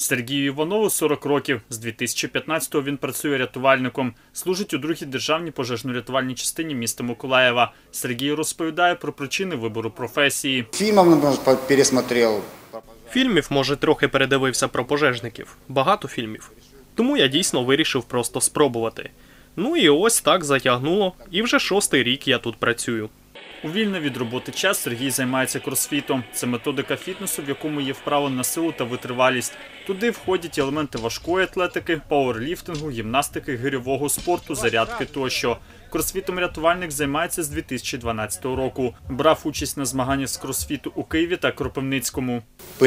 Сергію Іванову 40 років. З 2015-го він працює рятувальником. Служить у 2-й державній пожежно-рятувальній частині міста Миколаєва. Сергій розповідає про причини вибору професії. Фільмів, може, трохи передивився про пожежників. Багато фільмів. Тому я дійсно вирішив просто спробувати. Ну і ось так затягнуло. І вже 6-й рік я тут працюю. У вільний від роботи час Сергій займається кросфітом. Це методика фітнесу, в якому є вправи на силу та витривалість. Туди входять елементи важкої атлетики, пауерліфтингу, гімнастики, гирьового спорту, зарядки тощо. Кросфітом рятувальник займається з 2012 року. Брав участь на змаганнях з кросфіту у Києві та Кропивницькому.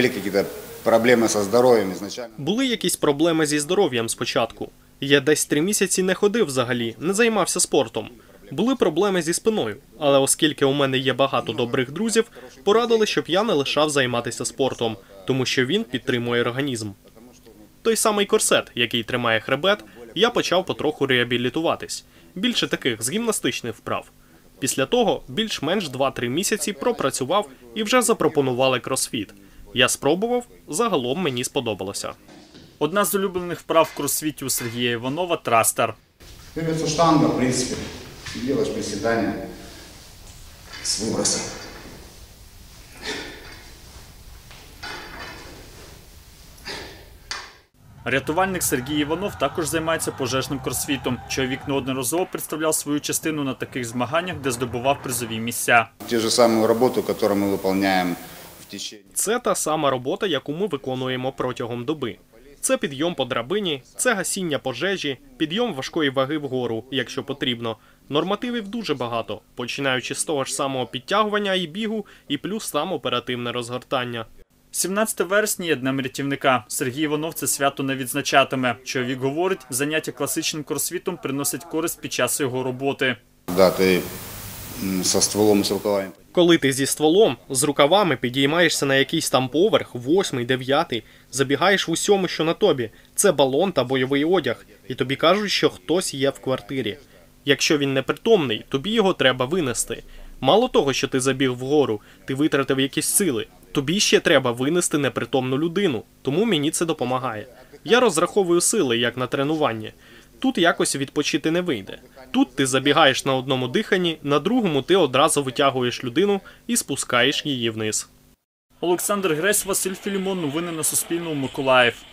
Були якісь проблеми зі здоров'ям спочатку. Я десь 3 місяці не ходив взагалі, не займався спортом. Були проблеми зі спиною, але оскільки у мене є багато добрих друзів, порадили, щоб я не лишав займатися спортом, тому що він підтримує організм. Той самий корсет, який тримає хребет, я почав потроху реабілітуватись. Більше таких з гімнастичних вправ. Після того більш-менш 2-3 місяці пропрацював і вже запропонували кросфіт. Я спробував, загалом мені сподобалося. Одна з улюблених вправ в кросфіті у Сергія Іванова – трастер. Двигаться штанга, в принципе, делаешь приседания с выбросом. Рятувальник Сергій Іванов також займається пожежним кросфітом. Чоловік неодноразово представляв свою частину на таких змаганнях, де здобував призові місця. Ту ж саму роботу, яку ми виконуємо в течение. Це та сама робота, яку ми виконуємо протягом доби. Це підйом по драбині, це гасіння пожежі, підйом важкої ваги вгору, якщо потрібно. Нормативів дуже багато, починаючи з того ж самого підтягування і бігу, і плюс сам оперативне розгортання. 17 вересня є Днем рятівника. Сергій Іванов це свято не відзначатиме. Чоловік говорить, заняття класичним кросфітом приносять користь під час його роботи. Да, ти зі стволом, з рукавами. Коли ти зі стволом, з рукавами підіймаєшся на якийсь там поверх, 8-й, 9-й, забігаєш в усьому, що на тобі. Це балон та бойовий одяг. І тобі кажуть, що хтось є в квартирі. Якщо він непритомний, тобі його треба винести. Мало того, що ти забіг вгору, ти витратив якісь сили. Тобі ще треба винести непритомну людину. Тому мені це допомагає. Я розраховую сили, як на тренуванні. Тут якось відпочити не вийде. Тут ти забігаєш на одному диханні, на другому ти одразу витягуєш людину і спускаєш її вниз. Олександр Гресь, Василь Філімон. Новини на Суспільному. Миколаїв.